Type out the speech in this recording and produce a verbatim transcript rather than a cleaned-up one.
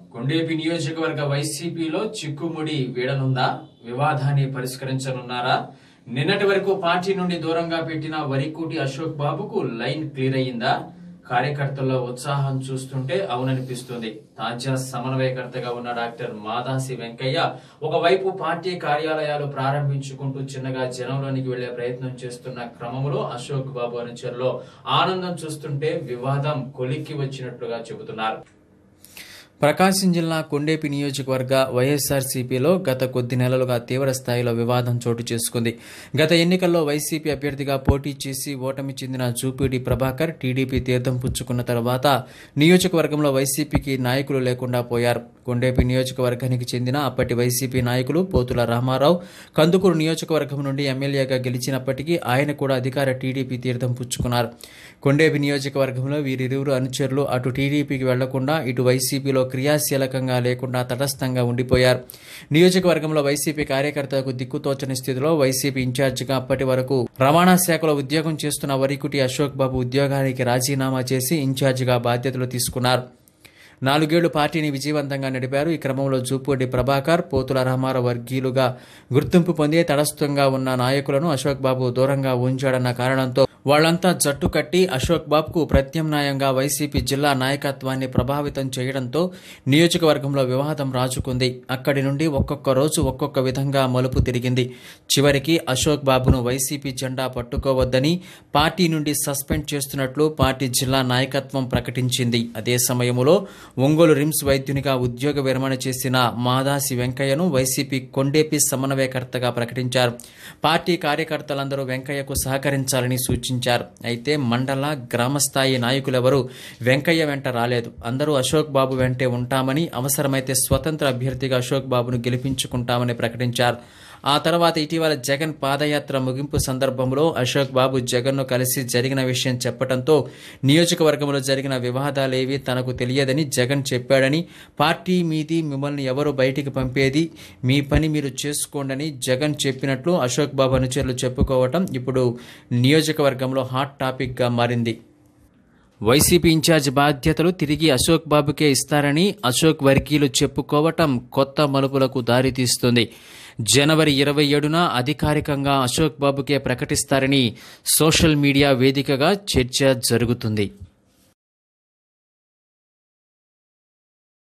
కొండేపి నియోజకవర్గ వైసీపీలో చిక్కుముడి వీడనుందా? వివాదాన్ని పరిష్కరించనున్నారా? నిన్నటి వరకు పార్టీ నుండి దూరంగా పెట్టిన వరికోటి అశోక్ బాబుకు లైన్ క్లియర్ అయ్యిందా? కార్యకర్తల్లో ఉత్సాహం చూస్తుంటే అవుననిపిస్తుంది. తాజా సమన్వయకర్తగా ఉన్న డాక్టర్ మాదాసి వెంకయ్య ఒకవైపు పార్టీ కార్యాలయాలు ప్రారంభించుకుంటూ చిన్నగా జనంలోనికి వెళ్లే ప్రయత్నం చేస్తున్న క్రమంలో అశోక్ బాబు అనుచరులో ఆనందం చూస్తుంటే వివాదం కొలిక్కి వచ్చినట్లుగా చెబుతున్నారు. ప్రకాశం జిల్లా కొండేపి నియోజకవర్గ వైఎస్ఆర్సీపీలో గత కొద్ది నెలలుగా తీవ్ర స్థాయిలో వివాదం చోటు చేసుకుంది. గత ఎన్నికల్లో వైసీపీ అభ్యర్థిగా పోటీ చేసి ఓటమి చెందిన జూపూడి ప్రభాకర్ టీడీపీ తీర్థం పుచ్చుకున్న తర్వాత నియోజకవర్గంలో వైసీపీకి నాయకులు లేకుండా పోయారు. కొండేపి నియోజకవర్గానికి చెందిన అప్పటి వైసీపీ నాయకులు పోతుల రామారావు కందుకూరు నియోజకవర్గం నుండి ఎమ్మెల్యేగా గెలిచినప్పటికీ ఆయన కూడా అధికార టీడీపీ తీర్థం పుచ్చుకున్నారు. కొండేపి నియోజకవర్గంలో వీరిరువురు అనుచరులు అటు టీడీపీకి వెళ్లకుండా ఇటు వైసీపీలో క్రియాశీలకంగా లేకుండా తటస్థంగా ఉండిపోయారు. నియోజకవర్గంలో వైసీపీ కార్యకర్తలకు దిక్కుతోచని స్థితిలో వైసీపీ ఇన్ఛార్జిగా అప్పటి వరకు రవాణా శాఖలో ఉద్యోగం చేస్తున్న వరికుటి అశోక్ బాబు ఉద్యోగానికి రాజీనామా చేసి ఇన్ఛార్జిగా బాధ్యతలు తీసుకున్నారు. నాలుగేళ్లు పార్టీని విజయవంతంగా నడిపారు. ఈ క్రమంలో జూపూడి ప్రభాకర్, పోతుల రామారావు వర్గీయులుగా గుర్తింపు పొంది తటస్థంగా ఉన్న నాయకులను అశోక్ బాబు దూరంగా ఉంచాడన్న కారణంతో వాళ్లంతా జట్టు కట్టి అశోక్ బాబుకు ప్రత్యామ్నాయంగా వైసీపీ జిల్లా నాయకత్వాన్ని ప్రభావితం చేయడంతో నియోజకవర్గంలో వివాదం రాజుకుంది. అక్కడి నుండి ఒక్కొక్క రోజు ఒక్కొక్క విధంగా మలుపు తిరిగింది. చివరికి అశోక్ బాబును వైసీపీ జెండా పట్టుకోవద్దని పార్టీ నుండి సస్పెండ్ చేస్తున్నట్లు పార్టీ జిల్లా నాయకత్వం ప్రకటించింది. అదే సమయంలో ఒంగోలు రిమ్స్ వైద్యునిగా ఉద్యోగ విరమణ చేసిన మాదాసి వెంకయ్యను వైసీపీ కొండేపి సమన్వయకర్తగా ప్రకటించారు. పార్టీ కార్యకర్తలందరూ వెంకయ్యకు సహకరించాలని సూచించారు. అయితే మండల గ్రామస్థాయి నాయకులెవరూ వెంకయ్య వెంట రాలేదు. అందరూ అశోక్ బాబు వెంటే ఉంటామని, అవసరమైతే స్వతంత్ర అభ్యర్థిగా అశోక్ బాబును గెలిపించుకుంటామని ప్రకటించారు. ఆ తర్వాత ఇటీవల జగన్ పాదయాత్ర ముగింపు సందర్భంలో అశోక్ బాబు జగన్ను కలిసి జరిగిన విషయం చెప్పడంతో నియోజకవర్గంలో జరిగిన వివాదాలేవీ తనకు తెలియదని జగన్ చెప్పాడని, పార్టీ మీది, మిమ్మల్ని ఎవరు బయటికి పంపేది, మీ పని మీరు చేసుకోండని జగన్ చెప్పినట్లు అశోక్ బాబు అనుచరులు చెప్పుకోవటం ఇప్పుడు నియోజకవర్గంలో హాట్ టాపిక్గా మారింది. వైసీపీ ఇన్ఛార్జ్ బాధ్యతలు తిరిగి అశోక్ బాబుకే ఇస్తారని అశోక్ వర్గీయులు చెప్పుకోవటం కొత్త మలుపులకు దారితీస్తుంది. జనవరి ఇరవై ఏడున అధికారికంగా అశోక్ బాబుకే ప్రకటిస్తారని సోషల్ మీడియా వేదికగా చర్చ జరుగుతుంది.